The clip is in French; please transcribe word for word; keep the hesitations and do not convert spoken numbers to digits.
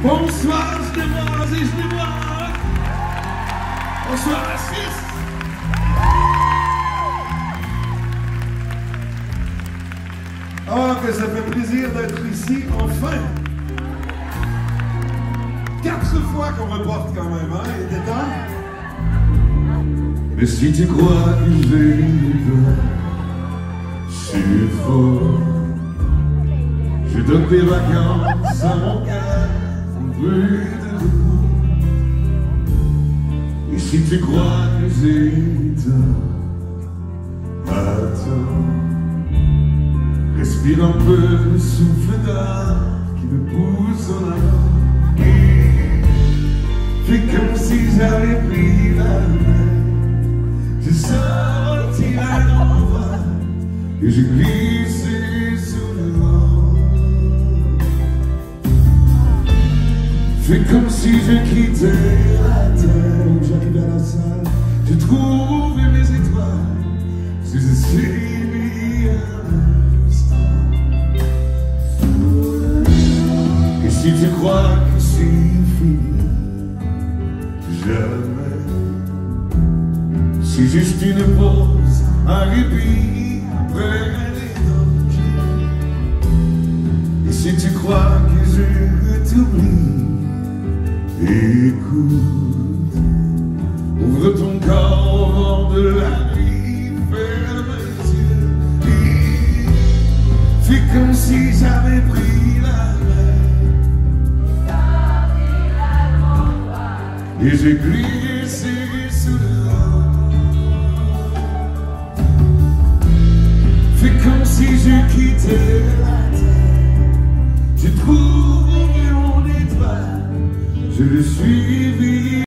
Bonsoir, Genevoise et Genevois. Bonsoir à six. Ah, que ça fait plaisir d'être ici, enfin. Quatre fois qu'on reporte quand même, hein, il était temps. Mais si tu crois que j'ai c'est faux. Je donne des vacances à mon cœur, on brûle de debout. Et si tu crois que j'ai tort, attends. Respire un peu le souffle d'air qui me pousse en avant. Et fais comme si j'avais pris la main. J'ai sorti la voix et j'ai glissé sous le vent. Fais comme si je quittais la terre. J'arrive à la salle, j'ai trouvé mes étoiles. Je les ai suivies un instant. Et si tu crois que c'est fini, jamais. C'est juste une pause, un répit après les dangers. Et si tu crois que je t'oublie, écoute, ouvre ton corps au vent de la nuit, ferme les yeux et fais comme si j'avais pris la mer et j'ai glissé sous le vent. Fais comme si je quittais la terre. J'ai trouvé mon étoile, je le suivis.